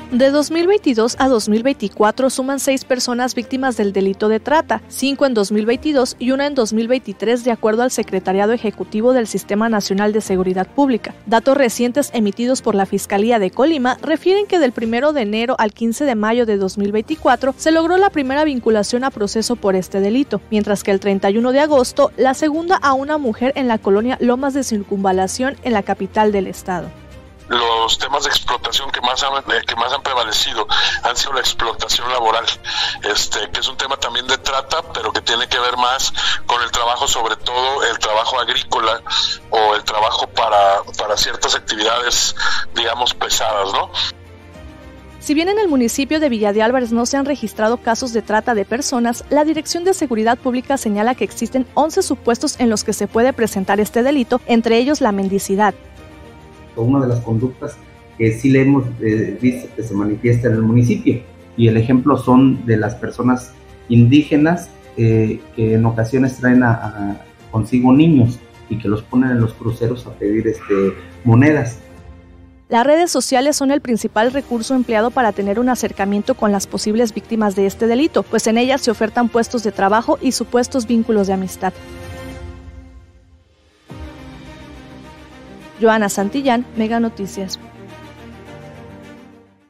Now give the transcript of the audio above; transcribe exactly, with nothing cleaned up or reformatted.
De dos mil veintidós a dos mil veinticuatro suman seis personas víctimas del delito de trata, cinco en dos mil veintidós y una en dos mil veintitrés, de acuerdo al Secretariado Ejecutivo del Sistema Nacional de Seguridad Pública. Datos recientes emitidos por la Fiscalía de Colima refieren que del primero de enero al quince de mayo de dos mil veinticuatro se logró la primera vinculación a proceso por este delito, mientras que el treinta y uno de agosto la segunda a una mujer en la colonia Lomas de Circunvalación, en la capital del estado. Los temas de explotación que más han, que más han prevalecido han sido la explotación laboral, este, que es un tema también de trata, pero que tiene que ver más con el trabajo, sobre todo el trabajo agrícola o el trabajo para, para ciertas actividades, digamos, pesadas, ¿no? Si bien en el municipio de Villa de Álvarez no se han registrado casos de trata de personas, la Dirección de Seguridad Pública señala que existen once supuestos en los que se puede presentar este delito, entre ellos la mendicidad. Una de las conductas que sí le hemos eh, visto que se manifiesta en el municipio, y el ejemplo son de las personas indígenas eh, que en ocasiones traen a, a consigo niños y que los ponen en los cruceros a pedir este, monedas. Las redes sociales son el principal recurso empleado para tener un acercamiento con las posibles víctimas de este delito, pues en ellas se ofertan puestos de trabajo y supuestos vínculos de amistad. Joana Santillán, Mega Noticias.